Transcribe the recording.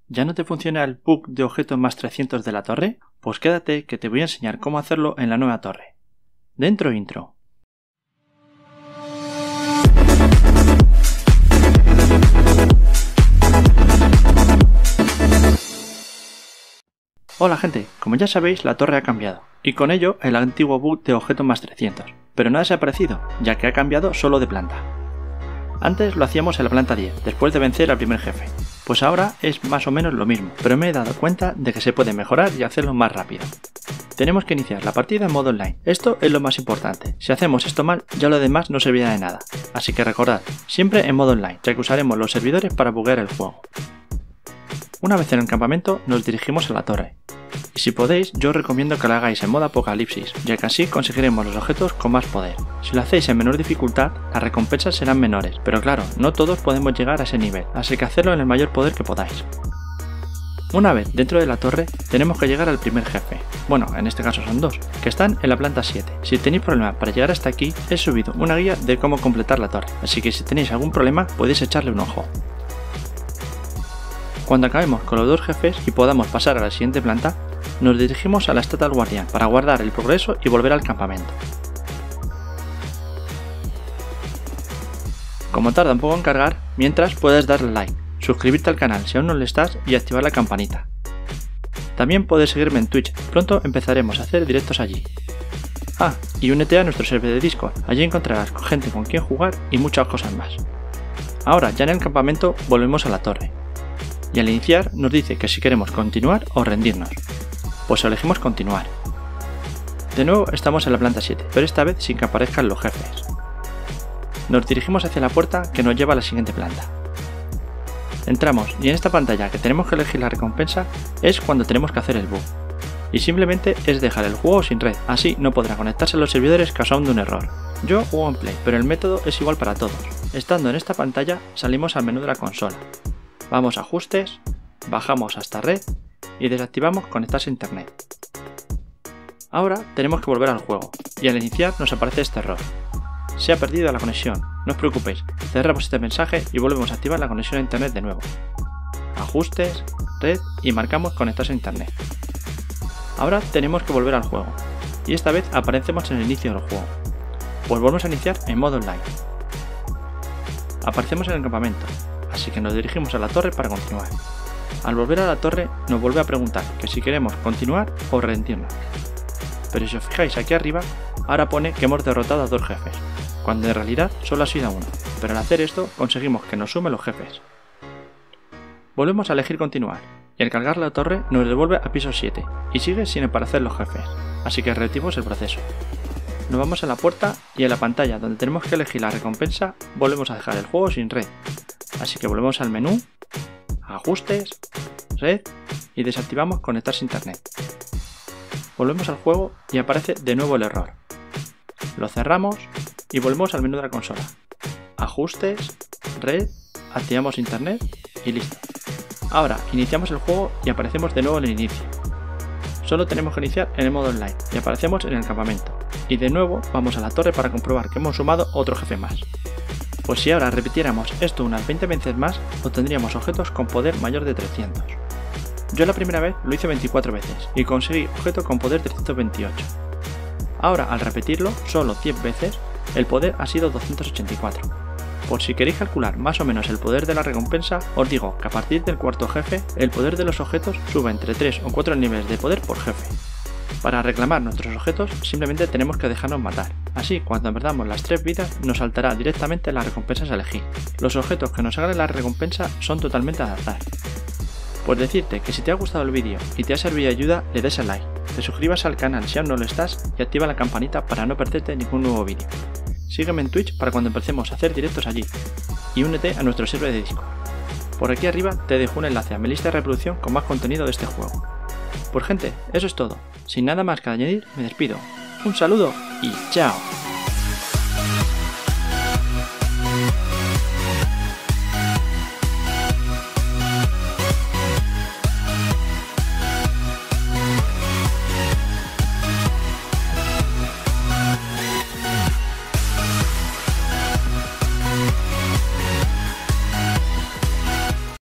¿Ya no te funciona el bug de objetos más 300 de la torre? Pues quédate que te voy a enseñar cómo hacerlo en la nueva torre. Dentro intro. Hola gente, como ya sabéis la torre ha cambiado, y con ello el antiguo bug de objetos más 300, pero no ha desaparecido, ya que ha cambiado solo de planta. Antes lo hacíamos en la planta 10, después de vencer al primer jefe, pues ahora es más o menos lo mismo, pero me he dado cuenta de que se puede mejorar y hacerlo más rápido. Tenemos que iniciar la partida en modo online, esto es lo más importante, si hacemos esto mal ya lo demás no servirá de nada, así que recordad, siempre en modo online, ya que usaremos los servidores para buguear el juego. Una vez en el campamento nos dirigimos a la torre, y si podéis yo os recomiendo que lo hagáis en modo apocalipsis, ya que así conseguiremos los objetos con más poder. Si lo hacéis en menor dificultad, las recompensas serán menores, pero claro, no todos podemos llegar a ese nivel, así que hacedlo en el mayor poder que podáis. Una vez dentro de la torre, tenemos que llegar al primer jefe, bueno, en este caso son dos, que están en la planta 7. Si tenéis problemas para llegar hasta aquí, he subido una guía de cómo completar la torre, así que si tenéis algún problema podéis echarle un ojo. Cuando acabemos con los dos jefes y podamos pasar a la siguiente planta, nos dirigimos a la estatua del guardián para guardar el progreso y volver al campamento. Como tarda un poco en cargar, mientras puedes darle like, suscribirte al canal si aún no lo estás y activar la campanita. También puedes seguirme en Twitch, pronto empezaremos a hacer directos allí. Ah, y únete a nuestro server de Discord, allí encontrarás gente con quien jugar y muchas cosas más. Ahora, ya en el campamento, volvemos a la torre. Y al iniciar nos dice que si queremos continuar o rendirnos. Pues elegimos continuar. De nuevo estamos en la planta 7, pero esta vez sin que aparezcan los jefes. Nos dirigimos hacia la puerta que nos lleva a la siguiente planta. Entramos y en esta pantalla que tenemos que elegir la recompensa es cuando tenemos que hacer el bug. Y simplemente es dejar el juego sin red, así no podrá conectarse a los servidores causando un error. Yo juego en Play, pero el método es igual para todos. Estando en esta pantalla salimos al menú de la consola. Vamos a ajustes, bajamos hasta red y desactivamos conectarse a internet. Ahora tenemos que volver al juego y al iniciar nos aparece este error. Se ha perdido la conexión, no os preocupéis, cerramos este mensaje y volvemos a activar la conexión a internet de nuevo. Ajustes, red y marcamos conectarse a internet. Ahora tenemos que volver al juego y esta vez aparecemos en el inicio del juego. Pues volvemos a iniciar en modo online. Aparecemos en el campamento. Así que nos dirigimos a la torre para continuar. Al volver a la torre nos vuelve a preguntar que si queremos continuar o rendirnos. Pero si os fijáis aquí arriba, ahora pone que hemos derrotado a dos jefes, cuando en realidad solo ha sido uno, pero al hacer esto conseguimos que nos sume los jefes. Volvemos a elegir continuar, y al cargar la torre nos devuelve a piso 7, y sigue sin aparecer los jefes, así que repetimos el proceso. Nos vamos a la puerta y en la pantalla donde tenemos que elegir la recompensa volvemos a dejar el juego sin red. Así que volvemos al menú, ajustes, red y desactivamos conectarse a internet. Volvemos al juego y aparece de nuevo el error. Lo cerramos y volvemos al menú de la consola. Ajustes, red, activamos internet y listo. Ahora iniciamos el juego y aparecemos de nuevo en el inicio. Solo tenemos que iniciar en el modo online y aparecemos en el campamento. Y de nuevo vamos a la torre para comprobar que hemos sumado otro jefe más. Pues si ahora repitiéramos esto unas 20 veces más, obtendríamos objetos con poder mayor de 300. Yo la primera vez lo hice 24 veces y conseguí objeto con poder 328. Ahora al repetirlo solo 100 veces, el poder ha sido 284. Por si queréis calcular más o menos el poder de la recompensa, os digo que a partir del cuarto jefe, el poder de los objetos sube entre 3 o 4 niveles de poder por jefe. Para reclamar nuestros objetos simplemente tenemos que dejarnos matar, así cuando perdamos las 3 vidas nos saltará directamente las recompensas a elegir. Los objetos que nos hagan la recompensa son totalmente al azar. Pues decirte que si te ha gustado el vídeo y te ha servido de ayuda le des a like, te suscribas al canal si aún no lo estás y activa la campanita para no perderte ningún nuevo vídeo. Sígueme en Twitch para cuando empecemos a hacer directos allí y únete a nuestro server de Discord. Por aquí arriba te dejo un enlace a mi lista de reproducción con más contenido de este juego. Pues gente, eso es todo. Sin nada más que añadir, me despido. Un saludo y chao.